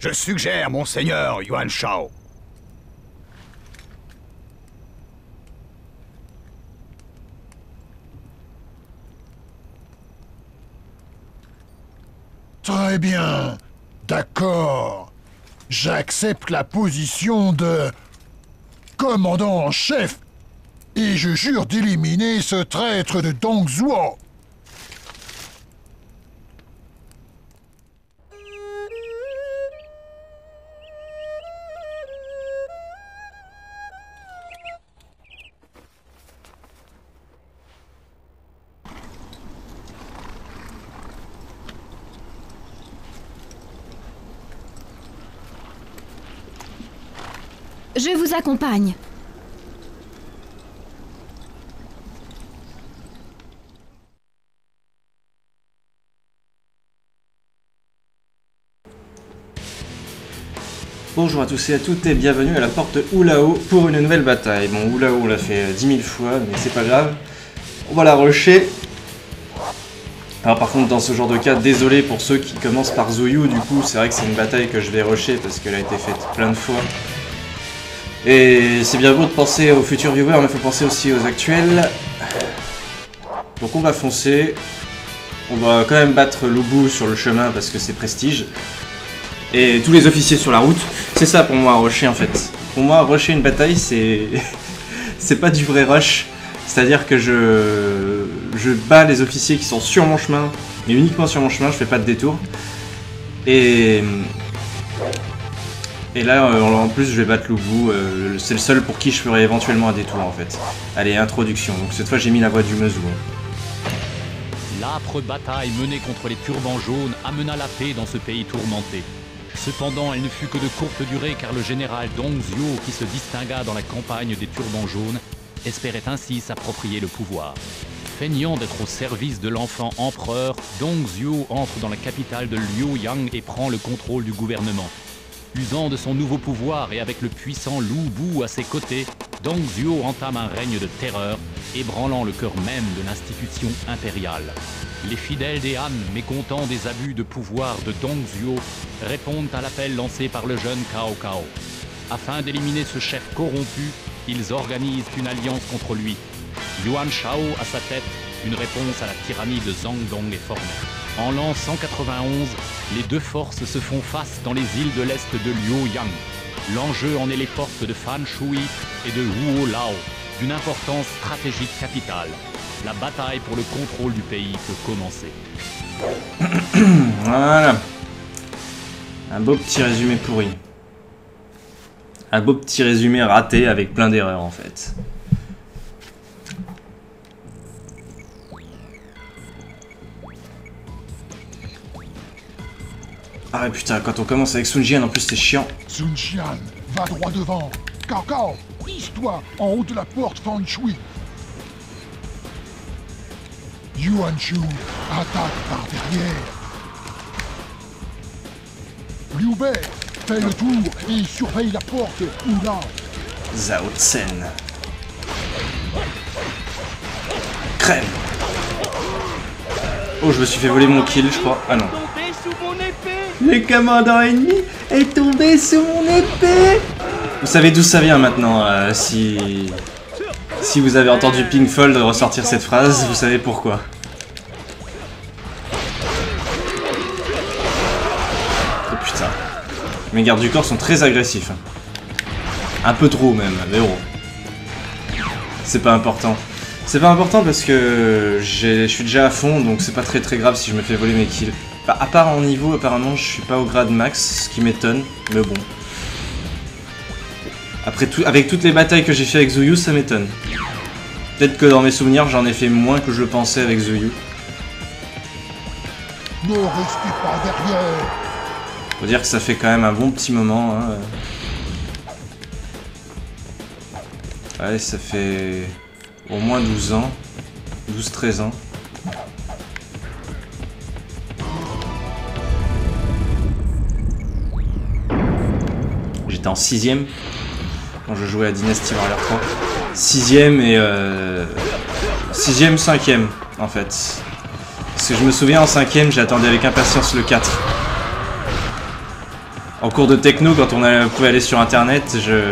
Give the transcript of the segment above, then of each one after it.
Je suggère, monseigneur Yuan Shao. Très bien. D'accord. J'accepte la position de commandant en chef et je jure d'éliminer ce traître de Dong Zhuo. Je vous accompagne. Bonjour à tous et à toutes et bienvenue à la porte Hulao pour une nouvelle bataille. Bon, Hulao on l'a fait 10 000 fois, mais c'est pas grave. On va la rusher. Alors par contre, dans ce genre de cas, désolé pour ceux qui commencent par Zuyu, du coup, c'est vrai que c'est une bataille que je vais rusher parce qu'elle a été faite plein de fois. Et c'est bien beau de penser aux futurs viewers, mais il faut penser aussi aux actuels. Donc on va foncer. On va quand même battre Lubu sur le chemin parce que c'est prestige. Et tous les officiers sur la route. C'est ça pour moi, rusher en fait. Pour moi, rusher une bataille, c'est... c'est pas du vrai rush. C'est-à-dire que je bats les officiers qui sont sur mon chemin, mais uniquement sur mon chemin, je fais pas de détour. Et là, en plus, je vais battre Lubu. C'est le seul pour qui je ferai éventuellement un détour en fait. Allez, introduction. Donc cette fois, j'ai mis la voix du Mezou. L'âpre bataille menée contre les turbans jaunes amena la paix dans ce pays tourmenté. Cependant, elle ne fut que de courte durée car le général Dong Zhuo, qui se distingua dans la campagne des turbans jaunes, espérait ainsi s'approprier le pouvoir. Feignant d'être au service de l'enfant empereur, Dong Zhuo entre dans la capitale de Liueyang et prend le contrôle du gouvernement. Usant de son nouveau pouvoir et avec le puissant Lubu à ses côtés, Dong Zhuo entame un règne de terreur, ébranlant le cœur même de l'institution impériale. Les fidèles des Han, mécontents des abus de pouvoir de Dong Zhuo, répondent à l'appel lancé par le jeune Cao Cao. Afin d'éliminer ce chef corrompu, ils organisent une alliance contre lui. Yuan Shao à sa tête, une réponse à la tyrannie de Zhang Dong est formée. En l'an 191, les deux forces se font face dans les îles de l'Est de Liueyang. L'enjeu en est les portes de Fan Shui et de Wuo Lao, d'une importance stratégique capitale. La bataille pour le contrôle du pays peut commencer. Voilà. Un beau petit résumé pourri. Un beau petit résumé raté avec plein d'erreurs en fait. Ah putain, quand on commence avec Sun Jian en plus c'est chiant. Sun Jian, va droit devant. Cao Cao, hisse-toi en haut de la porte Fan Shui. Yuan Shu attaque par derrière. Liu Bei, fais le tour et surveille la porte Hulao. Zhao Tsen. Crème. Oh, je me suis fait voler mon kill, je crois. Ah non. Le commandant ennemi est tombé sous mon épée. Vous savez d'où ça vient maintenant, si vous avez entendu Pinkfold ressortir cette phrase, vous savez pourquoi. Oh putain. Mes gardes du corps sont très agressifs. Un peu trop même, mais bon. C'est pas important. C'est pas important parce que je suis déjà à fond, donc c'est pas très grave si je me fais voler mes kills. Enfin, à part en niveau, apparemment je suis pas au grade max, ce qui m'étonne, mais bon. Après tout, avec toutes les batailles que j'ai fait avec Zuyu, ça m'étonne. Peut-être que dans mes souvenirs, j'en ai fait moins que je le pensais avec Zuyu. Ne restez pas derrière. Faut dire que ça fait quand même un bon petit moment. Hein. Ouais, ça fait au moins 12 ans. 12-13 ans. J'étais en 6ème quand je jouais à Dynasty Warrior 3. 6ème et 6ème, 5ème en fait. Parce que je me souviens en 5ème, j'attendais avec impatience le 4. En cours de techno, quand on pouvait aller sur internet,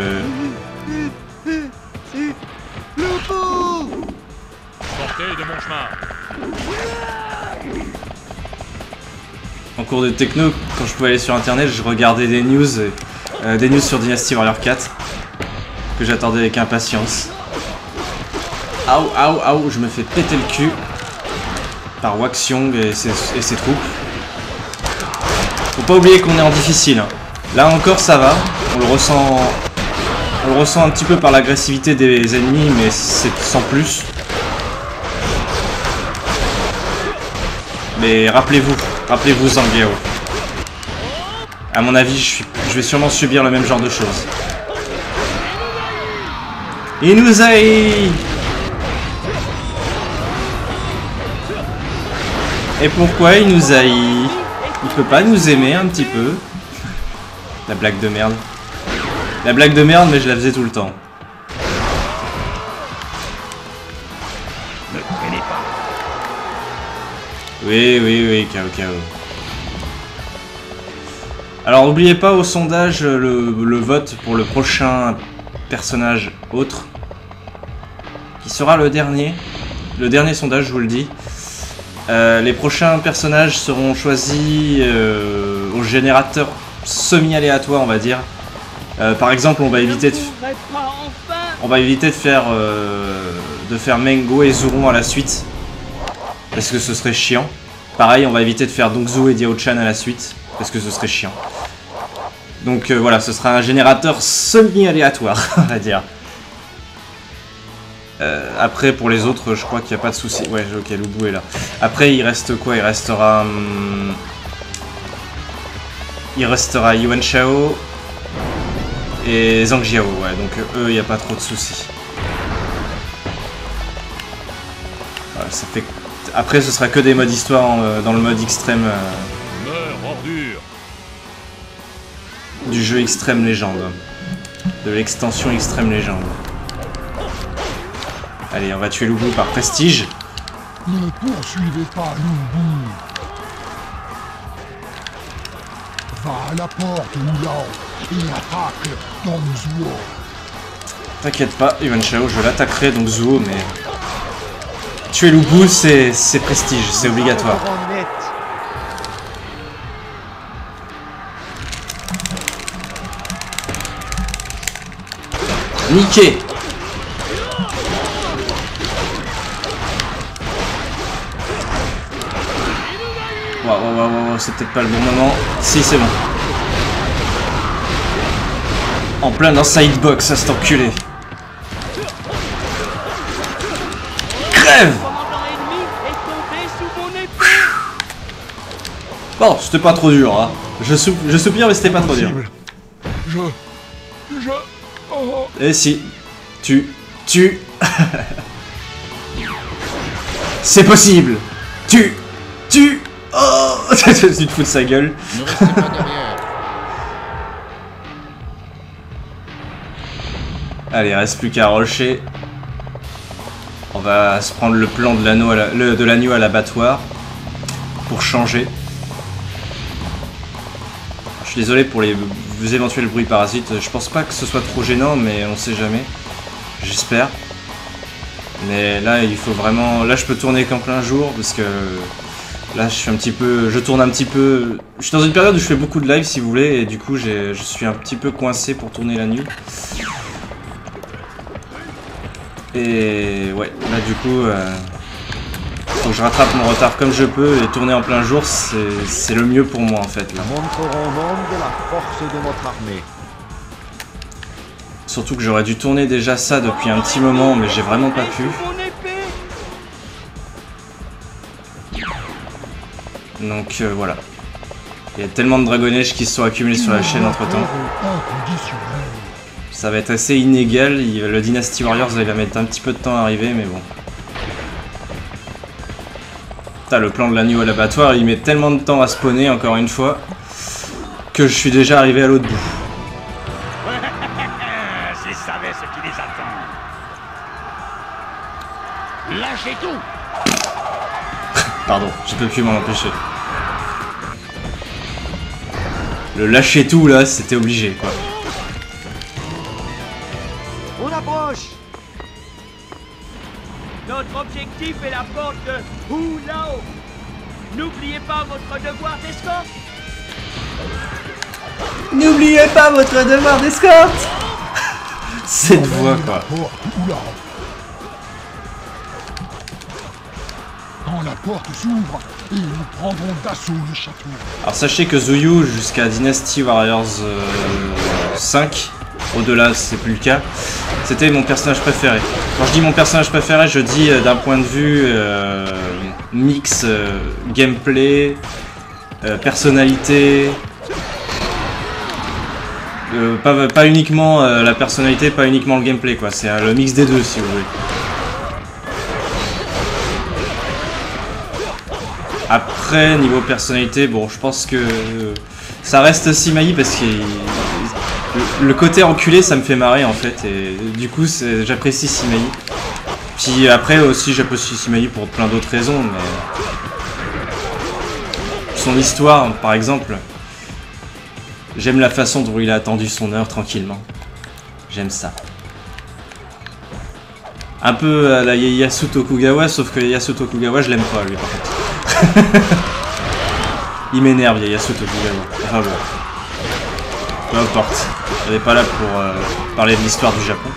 Sortez de mon chemin. En cours de techno, quand je pouvais aller sur internet, je regardais des news sur Dynasty Warrior 4 que j'attendais avec impatience. Aouh, je me fais péter le cul par Waxiong et ses troupes. Faut pas oublier qu'on est en difficile. Hein. Là encore ça va, on le ressent un petit peu par l'agressivité des ennemis, mais c'est sans plus. Mais rappelez-vous Zangiao. À mon avis, je vais sûrement subir le même genre de choses. Il nous haït. Et pourquoi il nous haït? Il peut pas nous aimer un petit peu? La blague de merde. La blague de merde, mais je la faisais tout le temps. Ne traînez pas. Oui, KO. Alors n'oubliez pas au sondage le vote pour le prochain personnage autre. Qui sera le dernier. Le dernier sondage, je vous le dis. Les prochains personnages seront choisis au générateur semi-aléatoire, on va dire. Par exemple, on va éviter de faire Mengo et Zuron à la suite, parce que ce serait chiant. Pareil, on va éviter de faire Dongzu et Diao-chan à la suite, parce que ce serait chiant. Donc voilà, ce sera un générateur semi-aléatoire, on va dire. Après, pour les autres, je crois qu'il n'y a pas de souci. Ouais, ok, Lubu est là. Après, il reste quoi? Il restera Yuan Shao et Zhang Jiao. Ouais, donc eux, il n'y a pas trop de soucis. Voilà, ça fait... Après, ce sera que des modes histoire dans le mode extrême du jeu Extrême Légende. De l'extension Extrême Légende. Allez, on va tuer Lubu par prestige. Ne poursuivez pas Lubu. Va à la porte, Oulao, et attaque Dongzuo. T'inquiète pas, Yuan Shao, je l'attaquerai Dongzuo, mais... Tuer Lubu, c'est prestige, c'est obligatoire. Niqué. Waouh, c'est peut-être pas le bon moment. Si, c'est bon. En plein dans sidebox, à cet enculé. Crève! Bon, c'était pas trop dur, hein. Je soupire, mais c'était pas trop dur. Et si. C'est possible. Oh. Tu te fous de sa gueule. Ne restez pas derrière. Allez, reste plus qu'à rusher. On va se prendre le plan de l'agneau à l'abattoir pour changer. Je suis désolé pour les éventuels bruits parasites. Je pense pas que ce soit trop gênant, mais on sait jamais. J'espère. Mais là, il faut vraiment... Là, je peux tourner qu'en plein jour parce que... Là, je tourne un petit peu... Je suis dans une période où je fais beaucoup de live, si vous voulez, et du coup, je suis un petit peu coincé pour tourner la nuit. Et ouais, là, du coup, faut que je rattrape mon retard comme je peux, et tourner en plein jour, c'est le mieux pour moi, en fait, là. Montrerons au monde la force de notre armée. Surtout que j'aurais dû tourner déjà ça depuis un petit moment, mais j'ai vraiment pas pu. Donc voilà. Il y a tellement de Dragon Age qui se sont accumulés sur la chaîne entre temps. Ça va être assez inégal. Le Dynasty Warriors il va mettre un petit peu de temps à arriver, mais bon. Putain, le plan de l'agneau à l'abattoir, il met tellement de temps à spawner, encore une fois, que je suis déjà arrivé à l'autre bout. Je savais ce qui les attend. Lâchez tout. Pardon, je peux plus m'en empêcher. Le lâcher tout là, c'était obligé quoi. On approche. Notre objectif est la porte de Hulao. N'oubliez pas votre devoir d'escorte. N'oubliez pas votre devoir d'escorte. Cette voix quoi. Quand la porte s'ouvre, et nous prendrons d'assaut le château. Alors sachez que Zuyu jusqu'à Dynasty Warriors 5, au-delà c'est plus le cas, c'était mon personnage préféré. Quand je dis mon personnage préféré, je dis d'un point de vue mix gameplay, personnalité, pas uniquement la personnalité, pas uniquement le gameplay quoi, c'est le mix des deux si vous voulez. Après, niveau personnalité, bon, je pense que ça reste Simayi parce que le côté enculé, ça me fait marrer en fait, et du coup, j'apprécie Simayi. Puis après aussi, j'apprécie Simayi pour plein d'autres raisons, mais son histoire, par exemple, j'aime la façon dont il a attendu son heure tranquillement. J'aime ça. Un peu à la Ieyasu Tokugawa, sauf que Ieyasu Tokugawa, je l'aime pas lui par contre. Il m'énerve, Ieyasu Tokugawa. Enfin bon. Peu importe. On n'est pas là pour parler de l'histoire du Japon.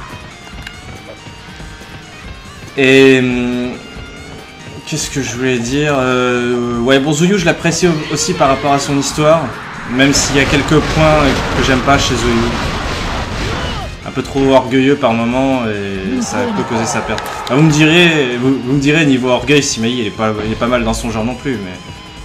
Et... qu'est-ce que je voulais dire ouais, bon, Zuyu, je l'apprécie aussi par rapport à son histoire. Même s'il y a quelques points que j'aime pas chez Zuyu. Un peu trop orgueilleux par moment et ça peut causer sa perte. Ah, vous me direz niveau orgueil, Simayi il est pas mal dans son genre non plus, mais...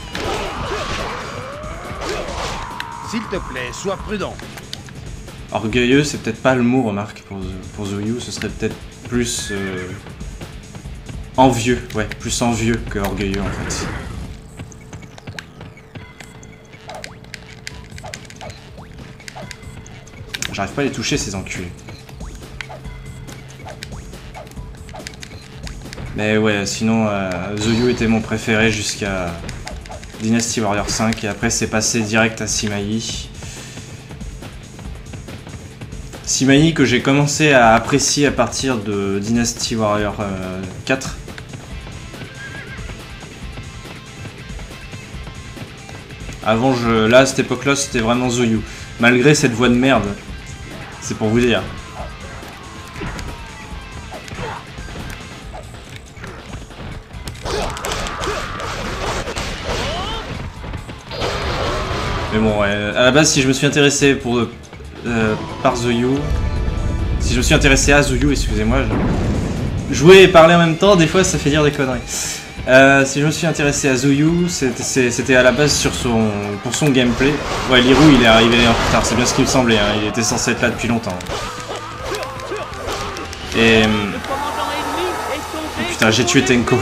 S'il te plaît, sois prudent. Orgueilleux, c'est peut-être pas le mot, remarque, pour Zuyu, ce serait peut-être plus... envieux, ouais, plus envieux que orgueilleux en fait. J'arrive pas à les toucher ces enculés. Mais ouais, sinon Zuyu était mon préféré jusqu'à Dynasty Warrior 5 et après c'est passé direct à Simayi. Simayi que j'ai commencé à apprécier à partir de Dynasty Warrior 4. Avant, là à cette époque-là, c'était vraiment Zuyu. Malgré cette voix de merde. C'est pour vous dire. Mais bon, ouais, à la base, si je me suis intéressé par Zuyu, si je me suis intéressé à Zuyu, excusez-moi, jouer et parler en même temps, des fois, ça fait dire des conneries. Si je me suis intéressé à Zuyu, c'était à la base pour son gameplay. Ouais, Liru il est arrivé en retard, c'est bien ce qu'il me semblait, hein. Il était censé être là depuis longtemps. Et... putain, j'ai tué Tenko.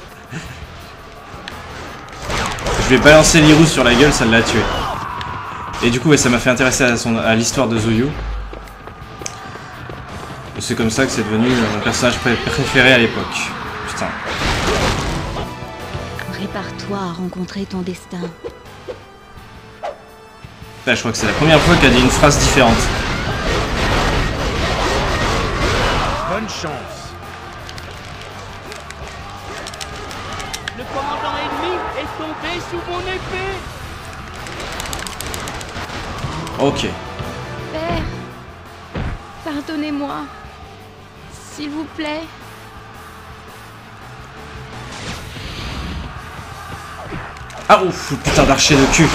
Je vais balancer Liru sur la gueule, ça l'a tué. Et du coup, ouais, ça m'a fait intéresser à l'histoire de Zuyu. C'est comme ça que c'est devenu mon personnage préféré à l'époque. Putain. Prépare-toi à rencontrer ton destin. Là, je crois que c'est la première fois qu'elle dit une phrase différente. Bonne chance. Le commandant ennemi est tombé sous mon épée. Ok. Père, pardonnez-moi. S'il vous plaît. Ah ouf, putain d'archer de cul.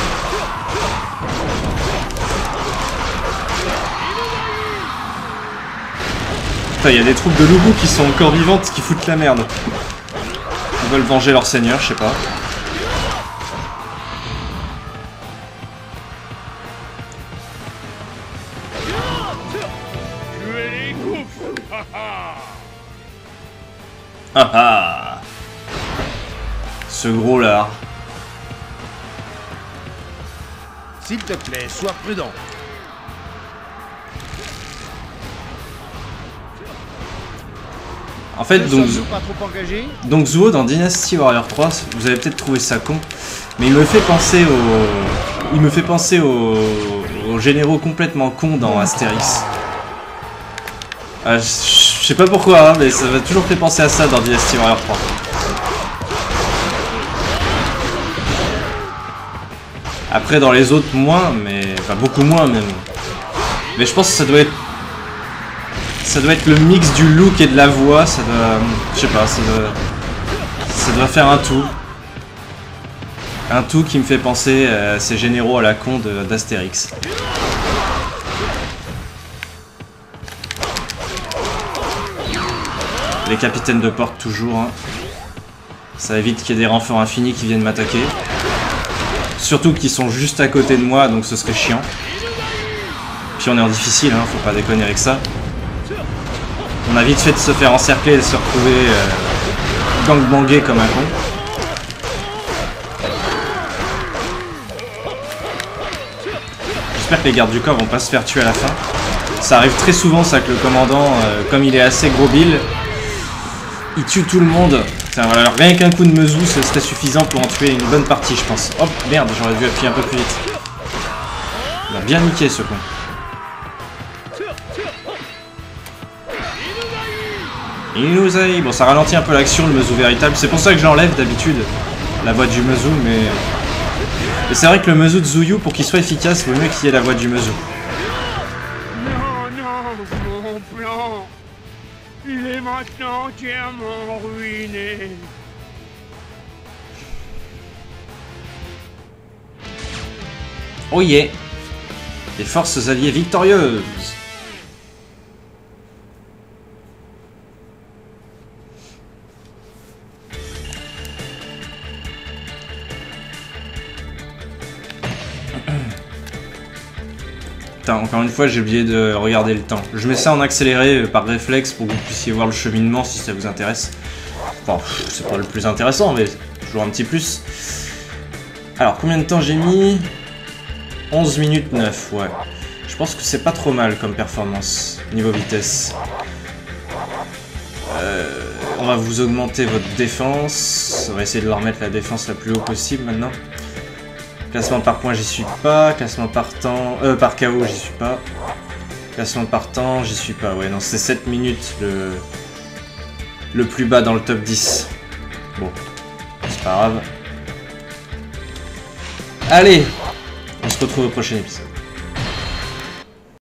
Putain, il y a des troupes de loups qui sont encore vivantes qui foutent la merde. Ils veulent venger leur seigneur, je sais pas. Ah ah. Ce gros là. S'il te plaît, sois prudent. En fait, pas trop engagé. donc Zuo dans Dynasty Warrior 3, vous avez peut-être trouvé ça con, mais il me fait penser il me fait penser aux généraux complètement cons dans Astérix. Je sais pas pourquoi, hein, mais ça m'a toujours fait penser à ça dans Dynasty Warrior 3. Après dans les autres moins, mais enfin beaucoup moins même. Mais je pense que ça doit être le mix du look et de la voix, ça doit, je sais pas, ça doit faire un tout. Un tout qui me fait penser à ces généraux à la con d'Astérix. Les capitaines de porte toujours, hein. Ça évite qu'il y ait des renforts infinis qui viennent m'attaquer. Surtout qu'ils sont juste à côté de moi, donc ce serait chiant. Puis on est en difficile, hein, faut pas déconner avec ça. On a vite fait de se faire encercler et de se retrouver gangbangé comme un con. J'espère que les gardes du corps vont pas se faire tuer à la fin. Ça arrive très souvent ça que le commandant, comme il est assez gros bill, il tue tout le monde. Enfin, voilà, rien qu'un coup de mesou, ce serait suffisant pour en tuer une bonne partie, je pense. Hop, merde, j'aurais dû appuyer un peu plus vite. Il a bien niqué ce con. Inuzai. Bon, ça ralentit un peu l'action, le mesou véritable. C'est pour ça que j'enlève d'habitude la voix du mesou, mais c'est vrai que le mesou de Zuyu, pour qu'il soit efficace, il vaut mieux qu'il y ait la voix du mesou. Non, non, mon plan. Il est maintenant entièrement ruiné. Oh yeah. Les forces alliées victorieuses. Putain, encore une fois, j'ai oublié de regarder le temps. Je mets ça en accéléré par réflexe pour que vous puissiez voir le cheminement si ça vous intéresse. Enfin, c'est pas le plus intéressant, mais toujours un petit plus. Alors, combien de temps j'ai mis? 11 minutes 9, ouais. Je pense que c'est pas trop mal comme performance, niveau vitesse. On va vous augmenter votre défense. On va essayer de leur remettre la défense la plus haut possible maintenant. Classement par points, j'y suis pas. Classement par temps... par KO, j'y suis pas. Classement par temps, j'y suis pas. Ouais, non, c'est 7 minutes le plus bas dans le top 10. Bon, c'est pas grave. Allez, on se retrouve au prochain épisode.